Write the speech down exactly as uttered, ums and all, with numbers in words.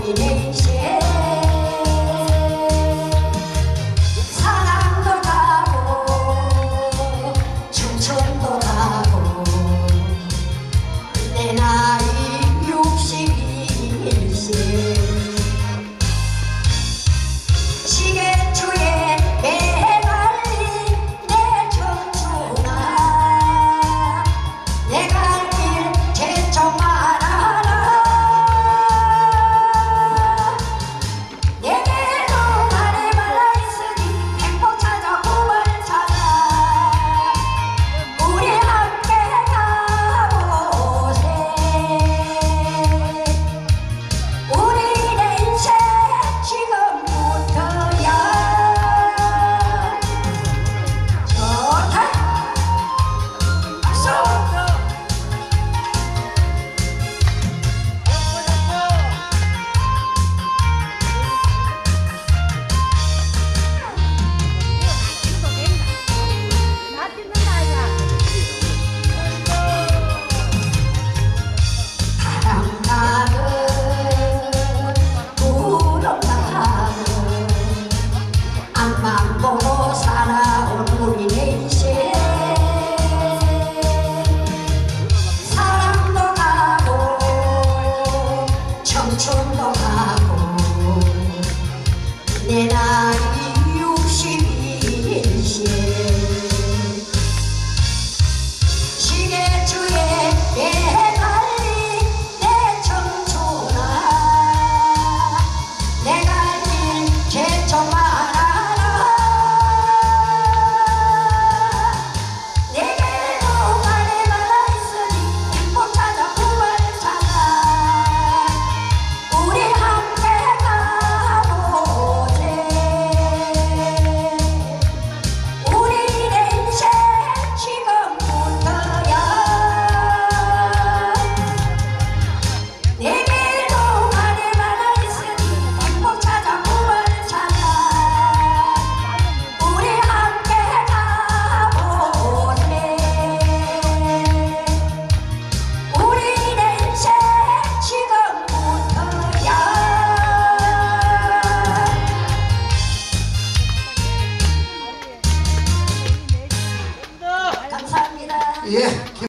우리 내 인생 사랑도 가고 춘천도 가고 내 나이 육십일세 시계추에 매달린 내 청춘아 내 갈 길 제청 말아라 내게로 가네 말라 있으니 행복 찾아 꿈을 찾아 우리 함께 가보세 우리 내 인생 지금부터야 좋다 박수 바람 나고 구름 나고 앞만 보고 살아온 우리 내 인생 사랑도 가고 청춘도 가고 내 나이 육십일세 시계추에 매달린 내 청춘아 내 갈 길 제청 말아라 내게로 가네 말라 있으니 행복 찾아 꿈을 찾아 우리 함께 가보세 우리 내 인생 지금부터야 내게로 가네 말라 있으니 행복 찾아 꿈을 찾아 우리 함께 가보세 우리 내 인생 지금부터야 감사합니다. 예.